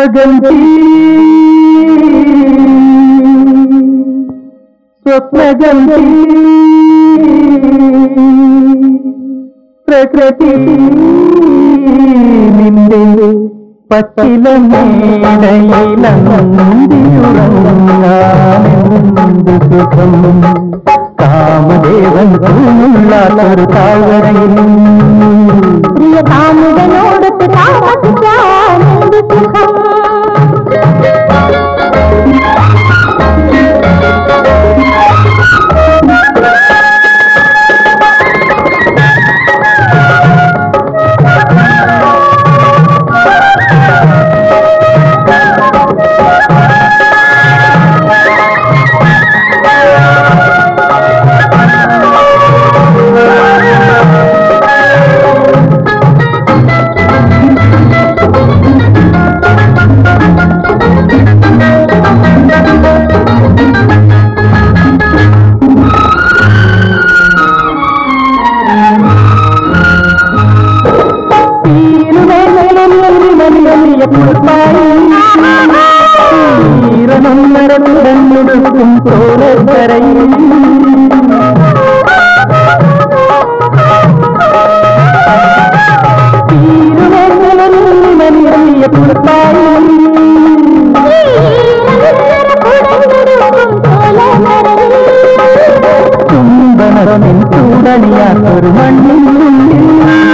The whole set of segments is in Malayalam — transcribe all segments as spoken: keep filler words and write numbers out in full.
പുഷ്പഗന്ധി സ്വപ്നഗന്ധി പ്രകൃതി നിന്റെ പച്ചില മേടയിലന്തിയുറങ്ങാനെന്ത് സുഖം കാമദേവൻ തൂമുള്ളാത്തൊരു താഴ്വരയിൽ പ്രിയ കാമുകനോടൊത്ത് താമസിക്കാനെന്ത് സുഖം ും തോരക്കരയിൽ തീരുമലിയ പുറത്തായി ചുംബനമെൻ ചൂടണിയാത്തൊരു മണ്ണിനുള്ളിൽ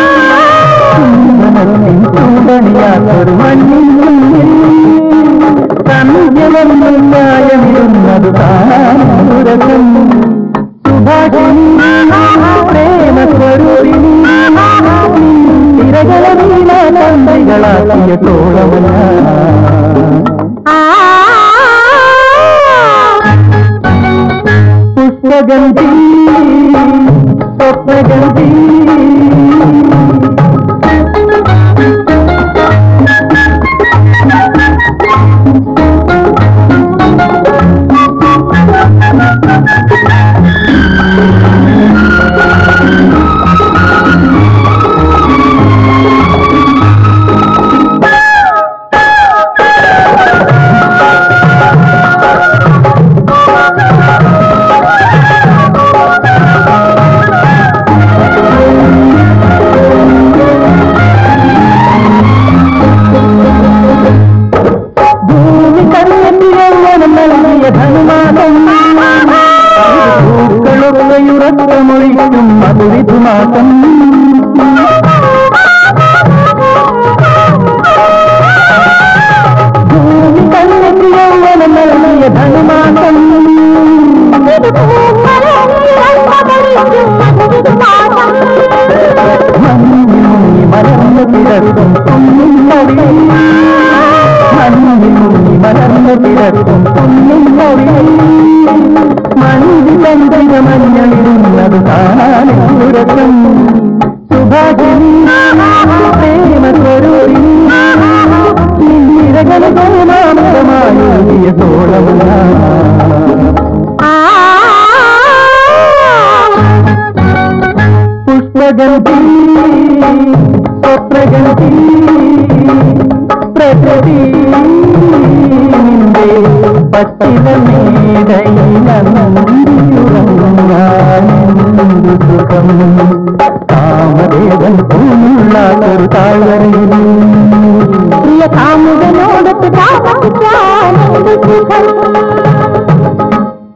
ചുംബനമെൻ ചൂടണിയാത്തൊരു മണ്ണിനുള്ളിൽ സന്ധ്യമൊന്നും ന്യായമിരുന്നത് താരകം സുഭാഷിണി പ്രേമസ്വരൂപിണി തിരകളീലാണ്ടികളാക്കിയ തോളമന പുഷ്പഗന്ധി സ്വപ്നഗന്ധി ും മധുവിധുമാസം ഭൂമി കണ്ണത്തിയൗവനം നൽകിയ ധനുമാസം മഞ്ഞിൽ മുങ്ങി മലർന്നു കിടക്കും പൊന്നിൻ മൊഴിയിൽ മഞ്ഞിൽ മുങ്ങി മലർന്നു കിടക്കും പൊന്നിൻ മൊഴിയിൽ മഞ്ഞി കണ്ടക മഞ്ഞളിടുന്നത് കാണാനുരസം സുഭാഷിണി പ്രേമസ്വരൂപിണി നിരകലമാമൃതമായൂരിയ തോളമുന പുഷ്പഗന്ധി സ്വപ്നഗന്ധി പ്രകൃതി നിന്റെ പച്ചില മേടയിലന്തിയുറങ്ങാനെന്ത് സുഖം കാമദേവൻ തൂമുള്ളാത്തൊരു താഴ്വരയിൽ